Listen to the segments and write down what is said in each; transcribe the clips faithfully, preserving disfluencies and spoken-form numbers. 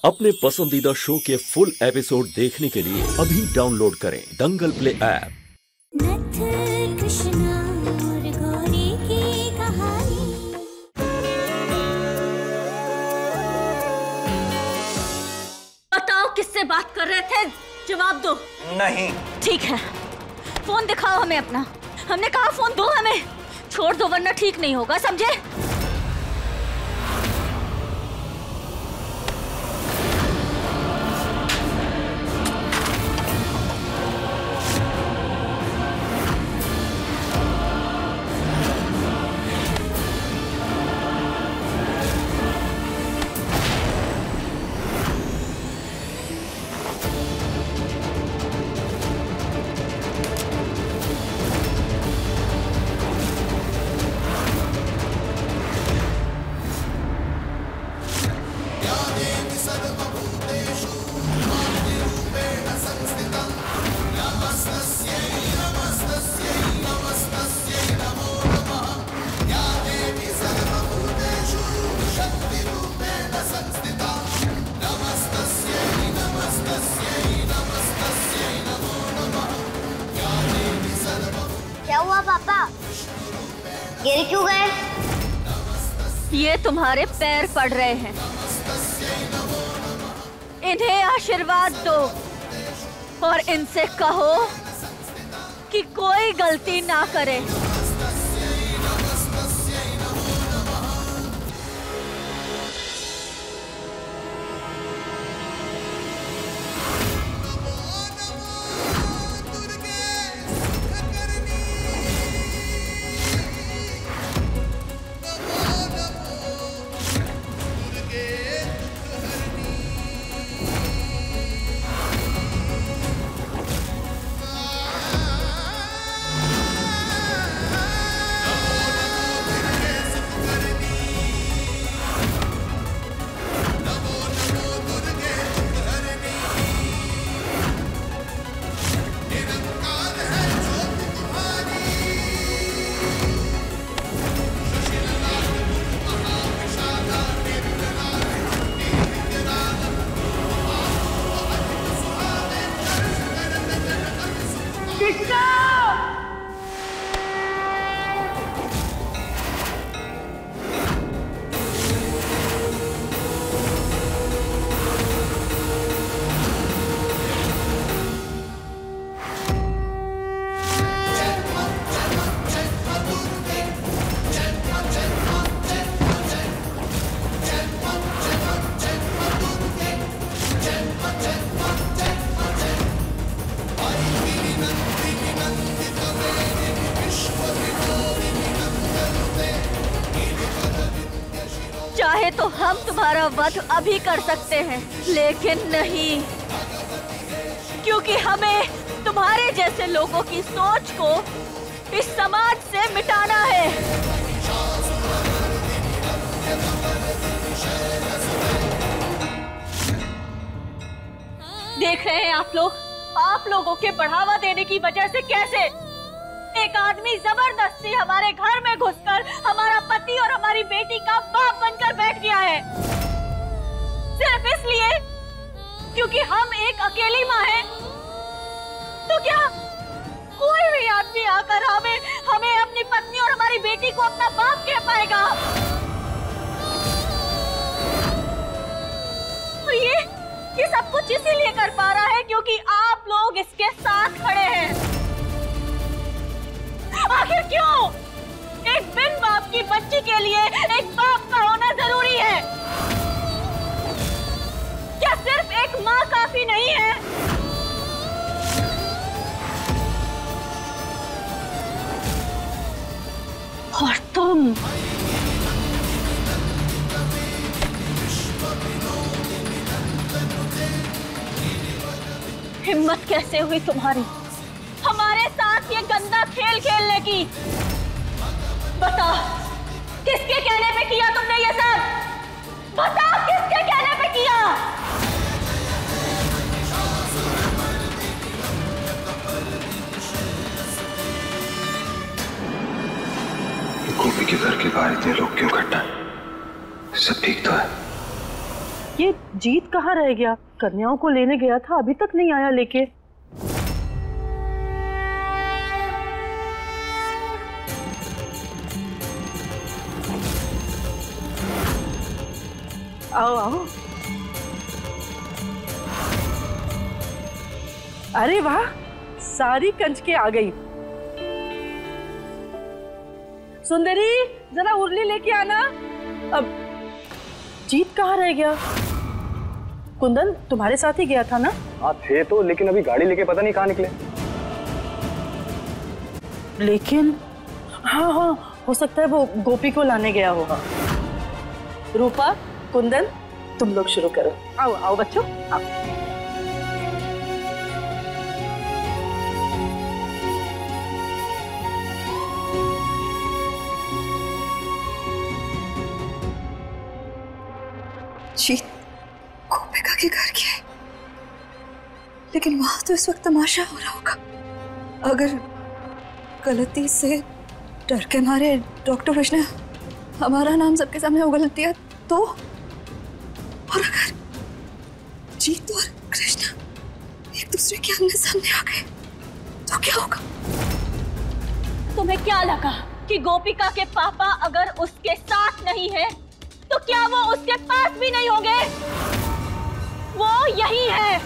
अपने पसंदीदा शो के फुल एपिसोड देखने के लिए अभी डाउनलोड करें दंगल प्ले ऐप। बताओ किससे बात कर रहे थे, जवाब दो। नहीं। ठीक है, फोन दिखाओ हमें अपना। हमने कहा फोन दो हमें, छोड़ दो वरना ठीक नहीं होगा, समझे? क्या हुआ पापा? गिर क्यों गए? ये तुम्हारे पैर पड़ रहे हैं, इन्हें आशीर्वाद दो और इनसे कहो कि कोई गलती ना करे। चाहे तो हम तुम्हारा वध अभी कर सकते हैं, लेकिन नहीं, क्योंकि हमें तुम्हारे जैसे लोगों की सोच को इस समाज से मिटाना है। देख रहे हैं आप लोग, आप लोगों के बढ़ावा देने की वजह से कैसे एक आदमी जबरदस्ती हमारे घर में घुसकर हमारा पति और हमारी बेटी का बाप बनकर बैठ गया है, सिर्फ इसलिए क्योंकि हम एक अकेली माँ हैं। तो क्या कोई भी आदमी आकर हमें हमें अपनी पत्नी और हमारी बेटी को अपना बाप कह पाएगा? और ये ये सब कुछ इसीलिए कर पा रहा है क्योंकि आप लोग इसके साथ खड़े हैं। आखिर क्यों एक बिन बाप की बच्ची के लिए एक बाप का होना जरूरी है? क्या सिर्फ एक माँ काफी नहीं है? और तुम हिम्मत कैसे हुई तुम्हारी हमारे साथ ये गंदा खेल खेलने की? बता, किसके कहने पे किया तुमने ये सब? बता, किसके कहने पे किया? गोपी के घर के बाहर इतने लोग क्यों इकट्ठा है? सब ठीक तो है? ये जीत कहाँ रह गया? कन्याओं को लेने गया था, अभी तक नहीं आया लेके। आओ आओ। अरे वाह, सारी कंच के आ गई। सुंदरी, जरा उर्ली लेके आना। अब जीत कहाँ रह गया? कुंदन तुम्हारे साथ ही गया था ना? हाँ थे तो, लेकिन अभी गाड़ी लेके पता नहीं कहाँ निकले। लेकिन हाँ हाँ, हो सकता है वो गोपी को लाने गया होगा। रूपा, कुंदन, तुम लोग शुरू करो। आओ आओ बच्चों, आओ। जीत गोपिका के घर गया, लेकिन वहां तो इस वक्त तमाशा हो रहा होगा। अगर गलती से डर के मारे डॉक्टर कृष्णा हमारा नाम सबके सामने उगल दिया तो, और अगर जीत और कृष्णा एक दूसरे के आमने सामने आ गए तो क्या होगा? तुम्हें क्या लगा कि गोपिका के पापा अगर उसके साथ नहीं है तो क्या वो उसके पास भी नहीं होंगे? वो यही है।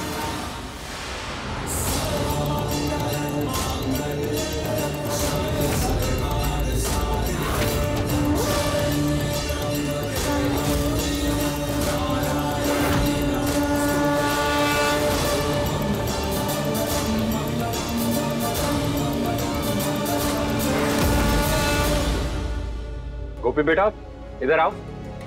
गोपी बेटा, इधर आओ।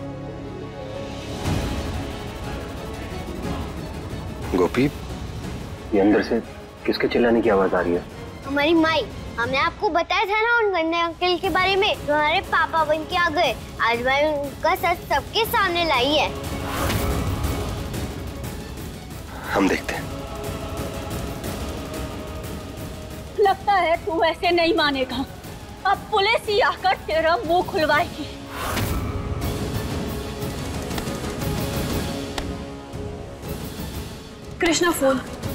गोपी, ये अंदर से किसके चिल्लाने की आवाज आ रही है? हमारी माई। हमने आपको बताया था ना उन गंदे अंकल के बारे में, जो हमारे पापा बन के आ गए। आज मैं उनका सच सबके सामने लाई है। हम देखते हैं। लगता है तू ऐसे नहीं मानेगा। अब पुलिस ही आकर तेरा मुंह खुलवाएगी। कृष्णा फोन।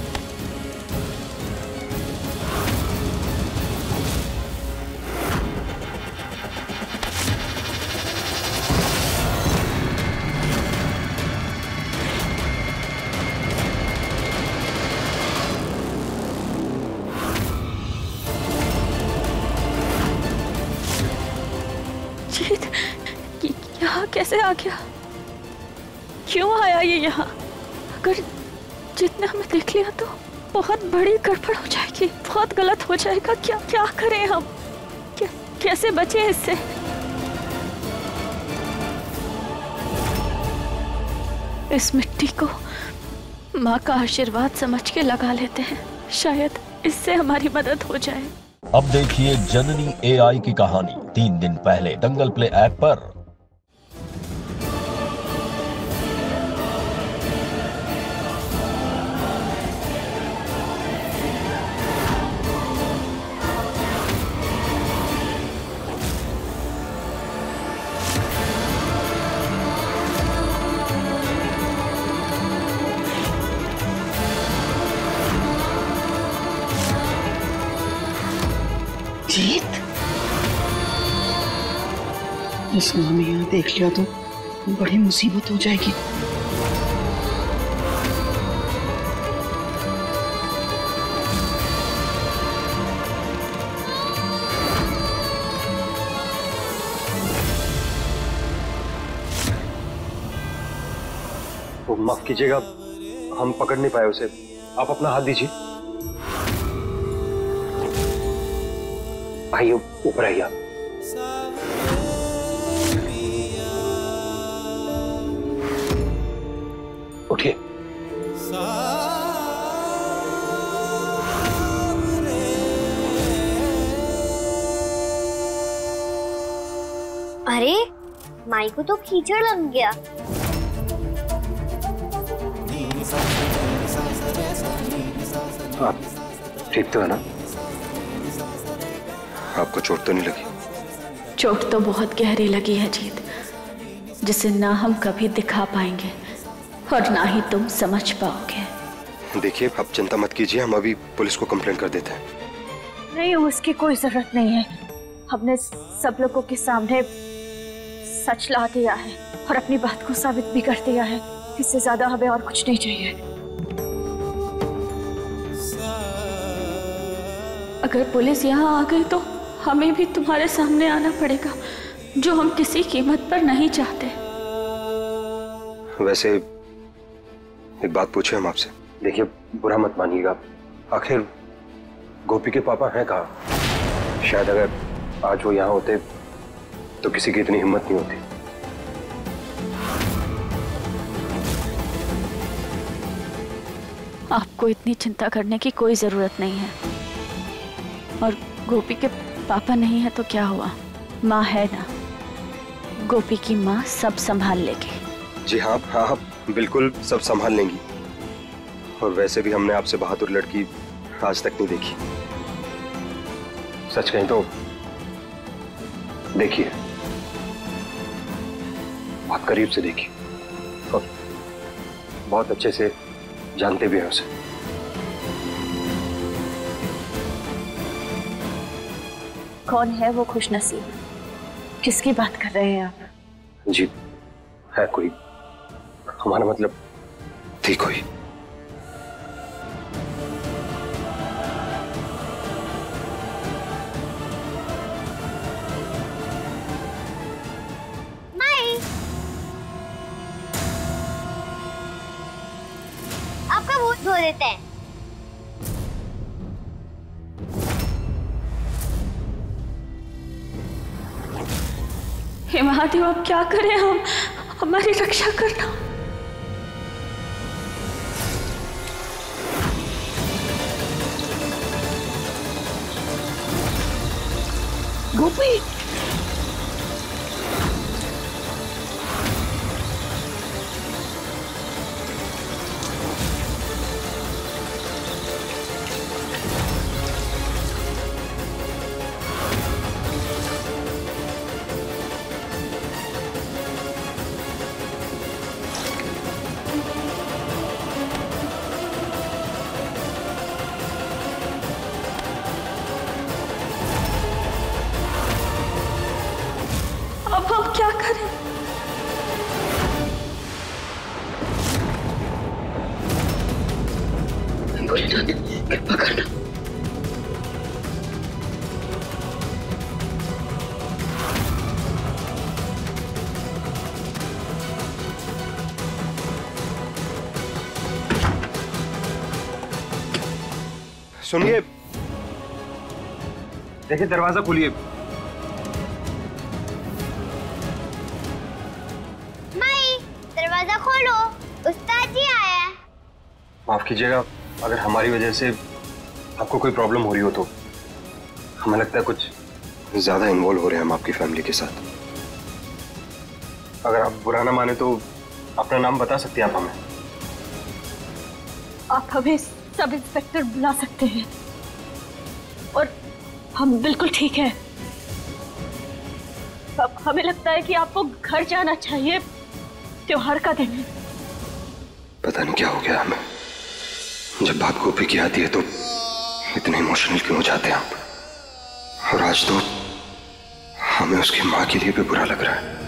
जीत, यहाँ कैसे आ गया? क्यों आया ये यहाँ? अगर जितना हमें देख लिया तो बहुत बड़ी गड़बड़ हो जाएगी, बहुत गलत हो जाएगा। क्या क्या करें हम? क्या, कैसे बचे इससे? इस मिट्टी को माँ का आशीर्वाद समझ के लगा लेते हैं, शायद इससे हमारी मदद हो जाए। अब देखिए जननी एआई की कहानी तीन दिन पहले दंगल प्ले ऐप पर। जीत, इस माँ ने यहाँ देख लिया तो बड़ी मुसीबत हो जाएगी। वो माफ कीजिएगा, हम पकड़ नहीं पाए उसे। आप अपना हाथ दीजिए। आइए ऊपर आइए आप। उठिए। अरे माई को तो कीचड़ लग गया। आप ठीक तो है ना? आपको चोट तो नहीं लगी? चोट तो बहुत गहरी लगी है जीत, जिसे ना हम कभी दिखा पाएंगे और ना ही तुम समझ पाओगे। देखिए, आप चिंता मत कीजिए, हम अभी पुलिस को कंप्लेंट कर देते हैं। नहीं, उसकी कोई जरूरत नहीं है। हमने सब लोगों के सामने सच ला दिया है और अपनी बात को साबित भी कर दिया है। इससे ज्यादा हमें और कुछ नहीं चाहिए। अगर पुलिस यहाँ आ गई तो हमें भी तुम्हारे सामने आना पड़ेगा, जो हम किसी कीमत पर नहीं चाहते। वैसे एक बात पूछे हम आपसे। देखिए, बुरा मत मानिएगा, आखिर गोपी के पापा हैं कहाँ? शायद अगर आज वो यहाँ होते तो किसी की इतनी हिम्मत नहीं होती। आपको इतनी चिंता करने की कोई जरूरत नहीं है। और गोपी के पापा नहीं है तो क्या हुआ, माँ है ना। गोपी की माँ सब संभाल लेगी। जी हाँ, हाँ हाँ बिल्कुल सब संभाल लेंगी। और वैसे भी हमने आपसे बहादुर लड़की आज तक नहीं देखी। सच कहें तो देखिए, बहुत करीब से देखी और बहुत अच्छे से जानते भी हैं उसे। कौन है वो खुशनसीब? किसकी बात कर रहे हैं आप? जी, है कोई, हमारा मतलब थी कोई। आपका मुंह धो देते हैं। हे महादेव, अब क्या करें हम? हमारी रक्षा करना। गोपी, अब हम क्या करें? भोलेनाथ, कृपा करना। सुनिए, देखिए दरवाजा खोलिए। माई, दरवाजा खोलो, उस्ताद जी आया है। माफ कीजिएगा, अगर हमारी वजह से आपको कोई प्रॉब्लम हो रही हो तो। हमें लगता है कुछ ज्यादा इन्वॉल्व हो रहे हैं हम आपकी फैमिली के साथ। अगर आप बुरा ना माने तो अपना नाम बता सकती हैं आप हमें? आप हमें सब इंस्पेक्टर बुला सकते हैं और हम बिल्कुल ठीक है। अब हमें लगता है कि आपको घर जाना चाहिए, त्योहार का दिन है। पता नहीं क्या हो गया हमें, जब बात गोपी की आती है तो इतने इमोशनल क्यों हो जाते हैं आप। और आज तो हमें उसकी माँ के लिए भी बुरा लग रहा है।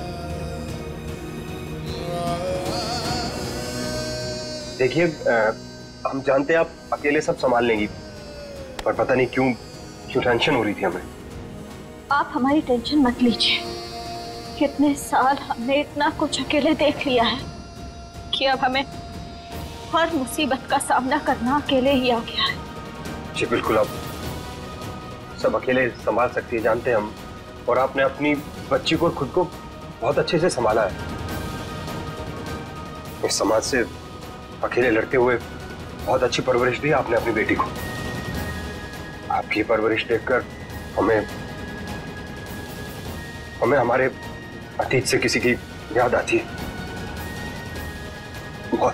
देखिए, हम जानते हैं आप अकेले सब संभाल लेंगी, पर पता नहीं क्यों क्यों टेंशन हो रही थी हमें। आप हमारी टेंशन मत लीजिए। कितने साल हमने इतना कुछ अकेले देख लिया है कि अब हमें हर मुसीबत का सामना करना अकेले ही आ गया है। जी बिल्कुल, आप सब अकेले संभाल सकती है, जानते हैं हम। और आपने अपनी बच्ची को और खुद को बहुत अच्छे से संभाला है। इस समाज से अकेले लड़ते हुए बहुत अच्छी परवरिश दी आपने अपनी बेटी को। आपकी परवरिश देखकर हमें हमें हमारे अतीत से किसी की याद आती है। बहुत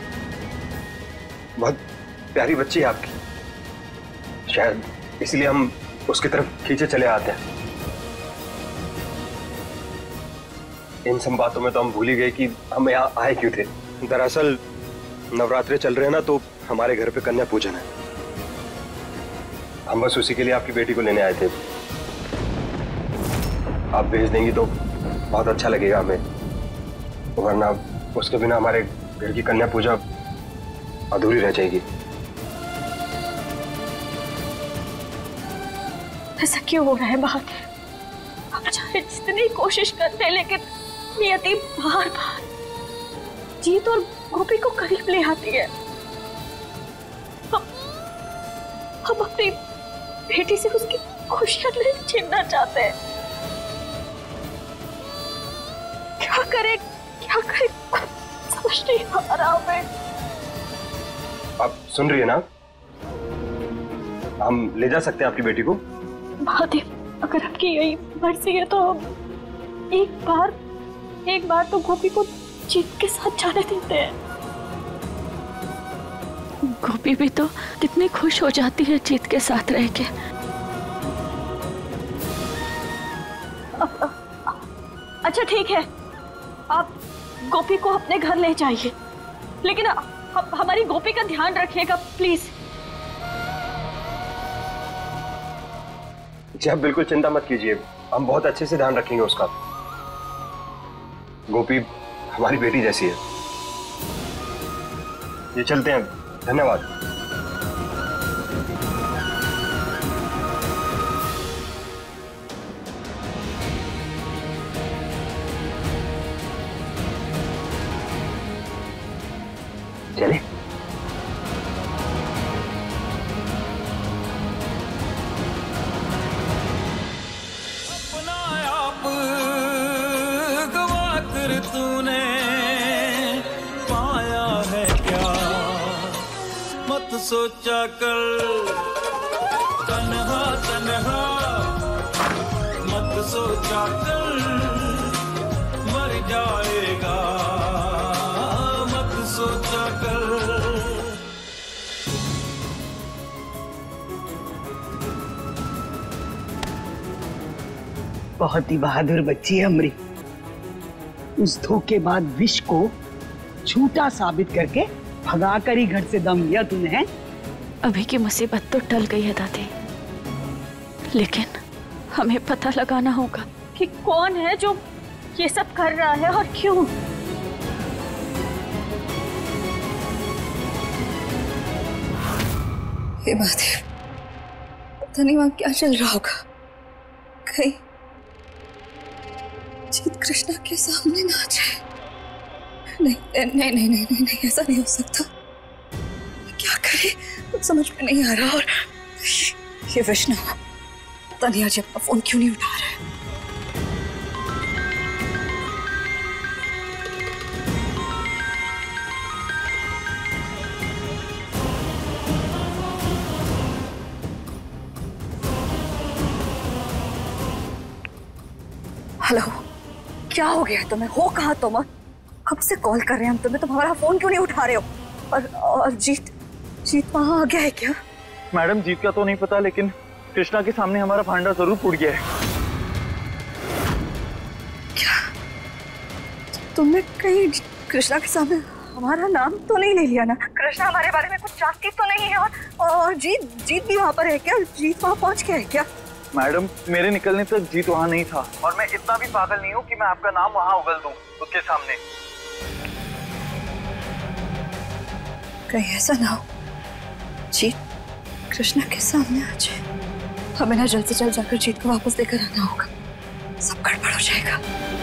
बहुत प्यारी बच्ची है आपकी, शायद इसलिए हम उसकी तरफ खींचे चले आते हैं। इन सब बातों में तो हम भूल ही गए कि हम यहाँ आए क्यों थे। दरअसल नवरात्रे चल रहे हैं ना, तो हमारे घर पे कन्या पूजन है। हम बस उसी के लिए आपकी बेटी को लेने आए थे। आप भेज देंगी तो बहुत अच्छा लगेगा हमें, वरना उसके बिना हमारे घर की कन्या पूजा अधूरी रह जाएगी। ऐसा क्यों हो रहा है बहादुर? हम चाहे जितनी कोशिश करते हैं, लेकिन नियति बार बार जीत और गोपी को करीब ले आती है। हम, हम अपनी बेटी से उसकी खुशियां नहीं छीनना चाहते हैं। क्या करें क्या करें समझ नहीं आ रहा हमें। आप सुन रही है ना, हम ले जा सकते हैं आपकी बेटी को। महादेव, अगर आपकी यही मर्जी है तो हम एक बार एक बार तो गोपी को जीत के साथ जाने देते हैं। गोपी भी तो कितनी खुश हो जाती है जीत के साथ रह के। अच्छा ठीक है, आप गोपी को अपने घर ले जाइए, लेकिन हम, हमारी गोपी का ध्यान रखिएगा प्लीज। जी आप बिल्कुल चिंता मत कीजिए, हम बहुत अच्छे से ध्यान रखेंगे उसका। गोपी हमारी बेटी जैसी है। ये चलते हैं, धन्यवाद। चले। तूने पाया है क्या, मत सोचा कर तन्हा तन्हा, मत सोचा कर मर जाएगा, मत सोचा कर। बहुत ही बहादुर बच्ची है अमरी। उस धोखेबाज विष को झूठा साबित करके भगा कर ही घर से दम लिया तूने। अभी की मुसीबत तो टल गई है दादी, लेकिन हमें पता लगाना होगा कि कौन है जो ये सब कर रहा है और क्यों। ये बात है, पता नहीं वहां क्या चल रहा होगा। कहीं जीत कृष्णा के सामने ना आ जाए। नहीं नहीं नहीं नहीं नहीं, नहीं, नहीं ऐसा नहीं हो सकता। क्या करे कुछ समझ में नहीं आ रहा। और ये वैष्णव पता नहीं आज अपना फोन क्यों नहीं उठा रहा है। हेलो, क्या हो गया तुम्हें? हो कहा तुम? कब से कॉल कर रहे हैं हम तुम्हें, तुम हमारा फोन क्यों नहीं उठा रहे हो? और और जीत जीत वहां आ गया है क्या? मैडम जीत का तो नहीं पता, लेकिन कृष्णा के सामने हमारा भांडा जरूर फूट गया है। क्या तुमने कहीं कृष्णा के सामने हमारा नाम तो नहीं ले लिया ना? कृष्णा हमारे बारे में कुछ जानती तो नहीं है? और, और जीत जीत भी वहां पर है क्या? जीत वहां पहुंच गया है क्या? मैडम मेरे निकलने तक जीत वहां नहीं था, और मैं इतना भी पागल नहीं हूँ कि मैं आपका नाम वहां उगल दूं उसके सामने। कहीं ऐसा ना हो जीत कृष्णा के सामने आ जाए। हमें ना जल्द से जल्द जाकर जीत को वापस लेकर आना होगा, सब गड़बड़ हो जाएगा।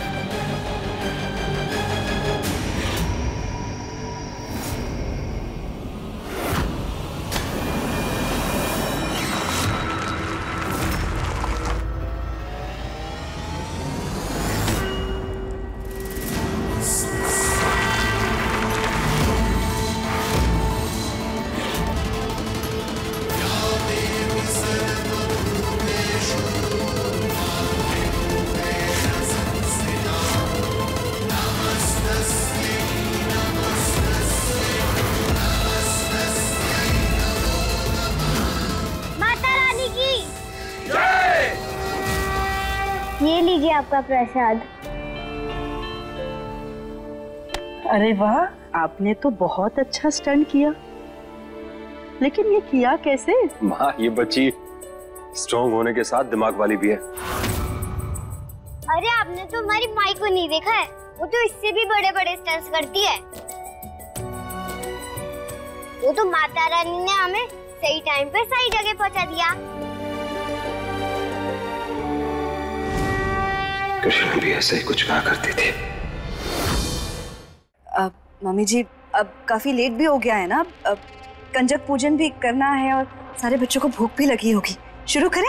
ये लीजिए आपका प्रसाद। अरे वाह, आपने तो बहुत अच्छा स्टंट किया, लेकिन ये किया कैसे? माँ, ये बच्ची स्ट्रॉन्ग होने के साथ दिमाग वाली भी है। अरे आपने तो हमारी माई को नहीं देखा है, वो तो इससे भी बड़े बड़े स्टंट्स करती है। वो तो माता रानी ने हमें सही टाइम पे सही जगह पहुंचा दिया। कृष्ण भी ऐसे ही कुछ कहा करती थी। अब मम्मी जी, अब काफी लेट भी हो गया है ना, अब कंजक पूजन भी करना है और सारे बच्चों को भूख भी लगी होगी। शुरू करें?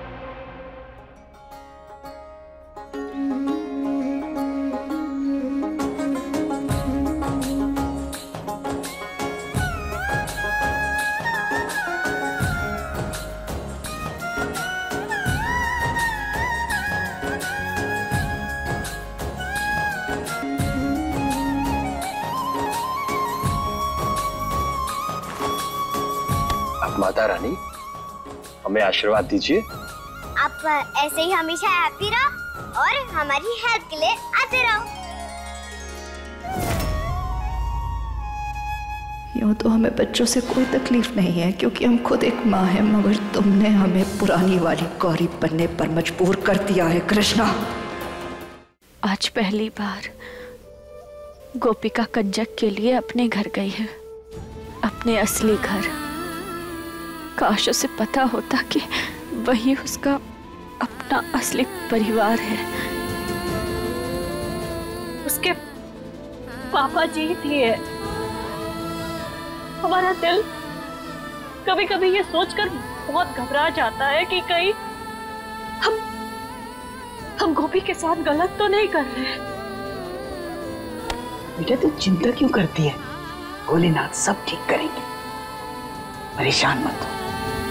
माता रानी, हमें आशीर्वाद दीजिए। आप ऐसे ही हमेशा हैप्पी रहो और हमारी हेल्प के लिए आते रहो। यूं तो हमें बच्चों से कोई तकलीफ नहीं है, क्योंकि हम खुद एक माँ हैं, मगर तुमने हमें पुरानी वाली गौरी बनने पर मजबूर कर दिया है कृष्णा। आज पहली बार गोपिका कंजक के लिए अपने घर गई है, अपने असली घर। काश उसे पता होता कि वही उसका अपना असली परिवार है। उसके पापा जीत लिए। हमारा दिल कभी कभी ये सोचकर बहुत घबरा जाता है कि कहीं हम हम गोपी के साथ गलत तो नहीं कर रहे। बेटा तू चिंता क्यों करती है? भोलेनाथ सब ठीक करेंगे, परेशान मत हो।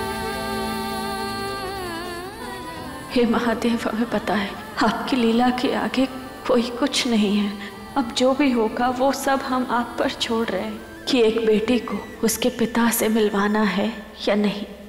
हे महादेव, हमें पता है आपकी लीला के आगे कोई कुछ नहीं है। अब जो भी होगा वो सब हम आप पर छोड़ रहे हैं कि एक बेटी को उसके पिता से मिलवाना है या नहीं।